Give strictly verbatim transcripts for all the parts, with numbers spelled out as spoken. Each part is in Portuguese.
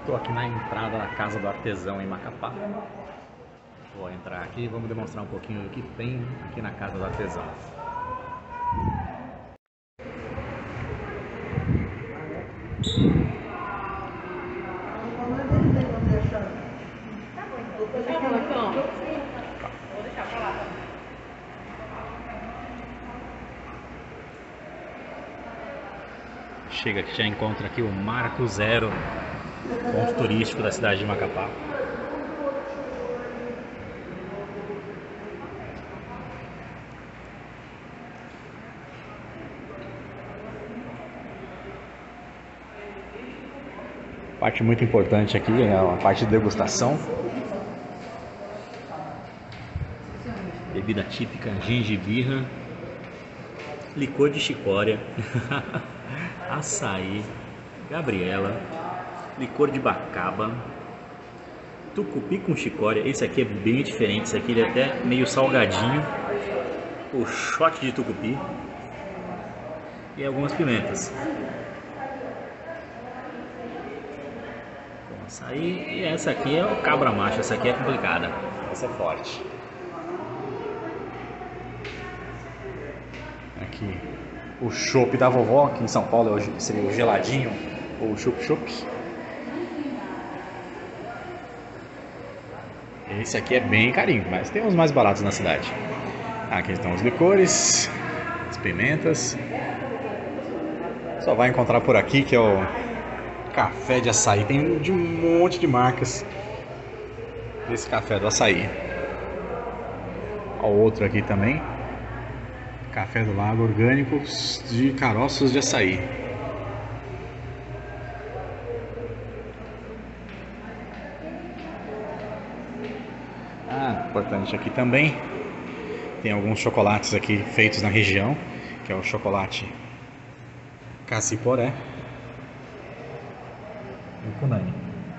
Estou aqui na entrada da Casa do Artesão em Macapá. Vou entrar aqui e vamos demonstrar um pouquinho do que tem aqui na Casa do Artesão. Chega que já encontra aqui o Marco Zero, ponto turístico da cidade de Macapá. Parte muito importante aqui é a parte de degustação. Bebida típica, gengibirra, licor de chicória, açaí, gabriela, licor de bacaba, tucupi com chicória. Esse aqui é bem diferente, esse aqui ele é até meio salgadinho. O shot de tucupi e algumas pimentas. Com açaí. E essa aqui é o cabra macho, essa aqui é complicada, essa é forte. Aqui o chopp da vovó, aqui em São Paulo seria o geladinho ou o chup-chup. Esse aqui é bem carinho, mas tem uns mais baratos na cidade. Aqui estão os licores, as pimentas. Só vai encontrar por aqui que é o café de açaí. Tem de um monte de marcas desse café do açaí. Ó, outro aqui também. Café do Lago orgânico de caroços de açaí. Ah, importante aqui também. Tem alguns chocolates aqui feitos na região, que é o chocolate Cassiporé e o Kunani.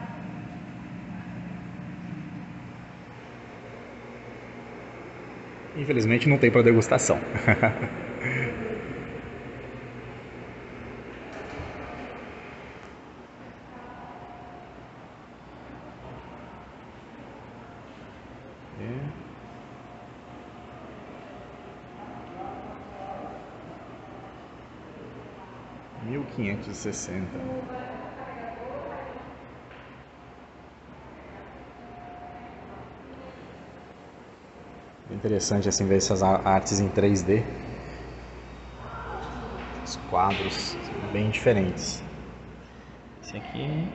Infelizmente não tem para degustação. mil quinhentos e sessenta. Interessante assim ver essas artes em três D. Os quadros bem diferentes. Esse aqui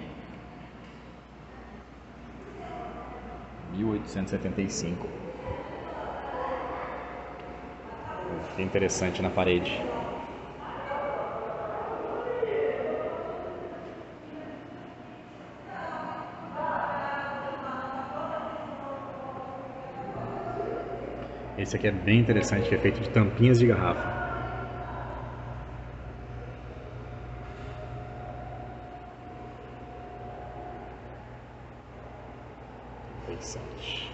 mil oitocentos e setenta e cinco. Que interessante na parede. Esse aqui é bem interessante, que é feito de tampinhas de garrafa. Interessante.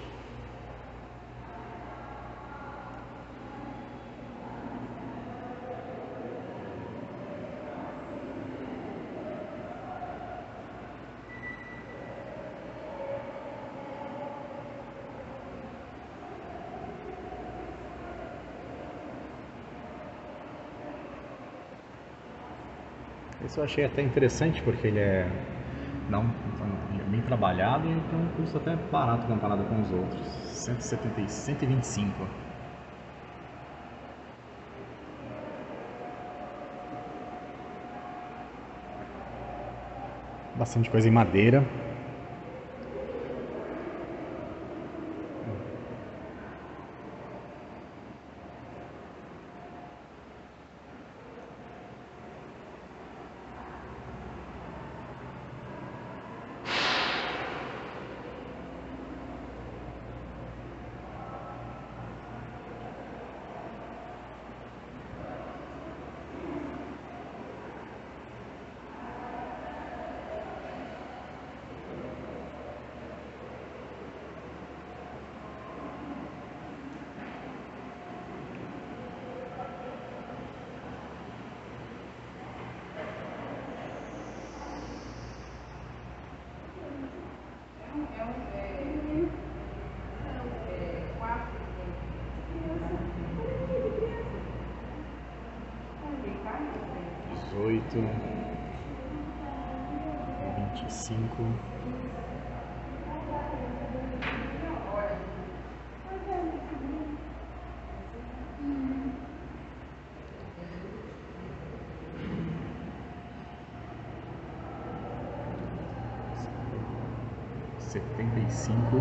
Esse eu achei até interessante porque ele é, não, ele é bem trabalhado e tem um custo até barato comparado com os outros. cento e setenta e cento e vinte e cinco. Bastante coisa em madeira. oito, vinte e cinco, setenta e cinco,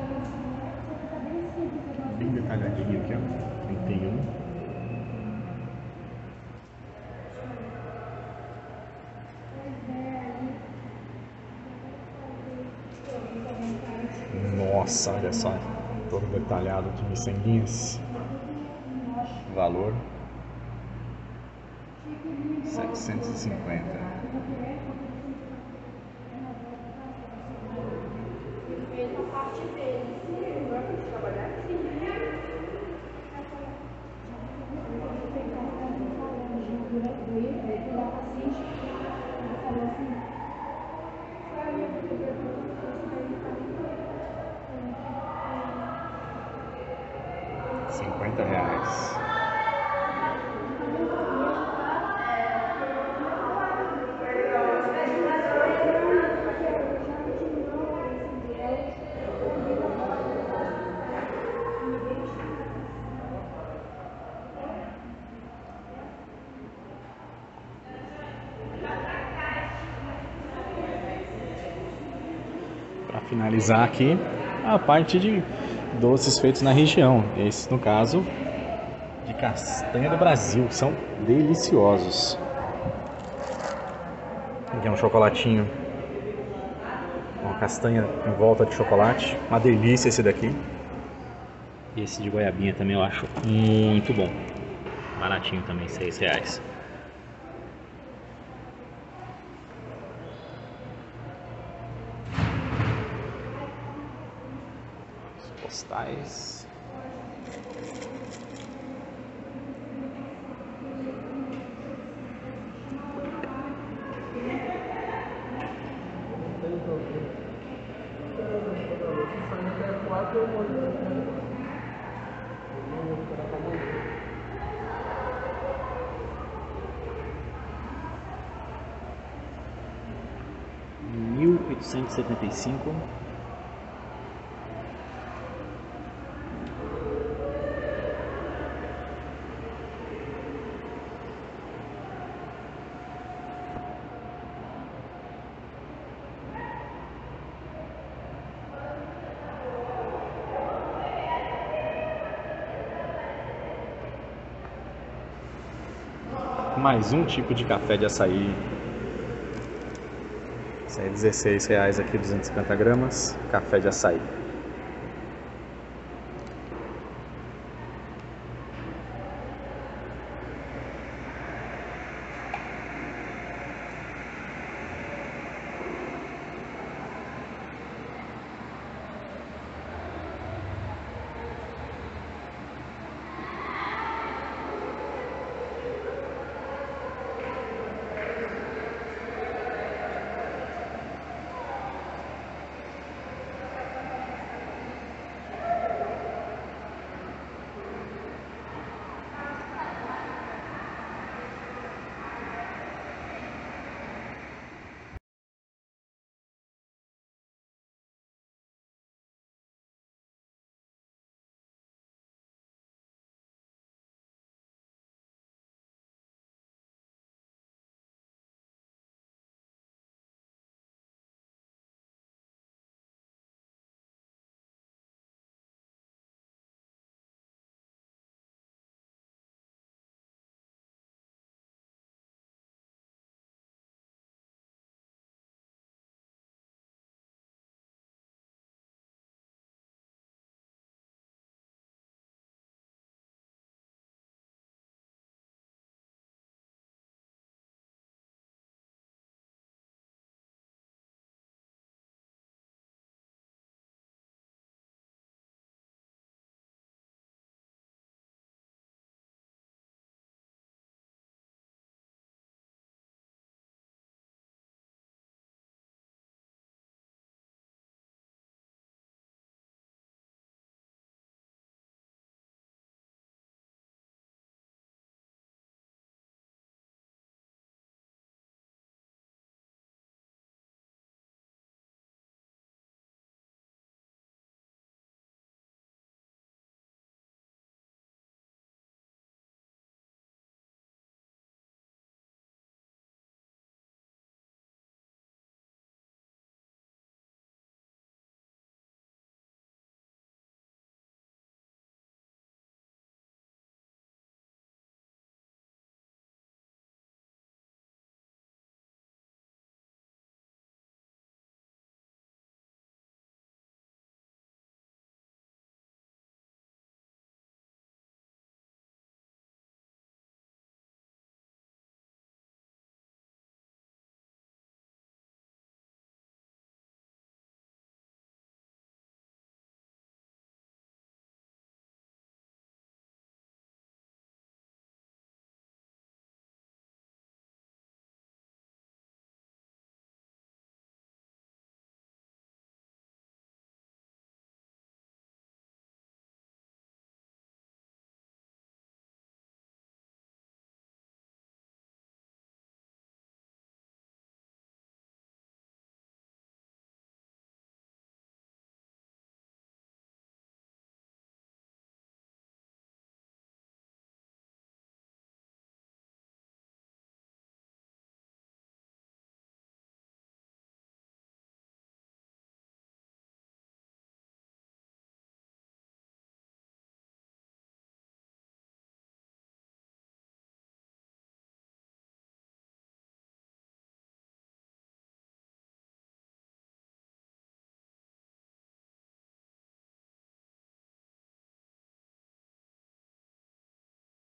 bem detalhadinho aqui, ó, trinta e um. Nossa, olha só, todo detalhado de miçanguinhas. Valor setecentos e cinquenta. Cinquenta reais. Para finalizar aqui, a parte de doces feitos na região. Esse, no caso, de castanha do Brasil. São deliciosos. Aqui é um chocolatinho. Uma castanha em volta de chocolate. Uma delícia esse daqui. E esse de goiabinha também eu acho muito bom. Baratinho também, seis reais. Postais. Mil oitocentos e setenta e cinco. Mais um tipo de café de açaí. Esse aí é dezesseis reais aqui, duzentos e cinquenta gramas. Café de açaí.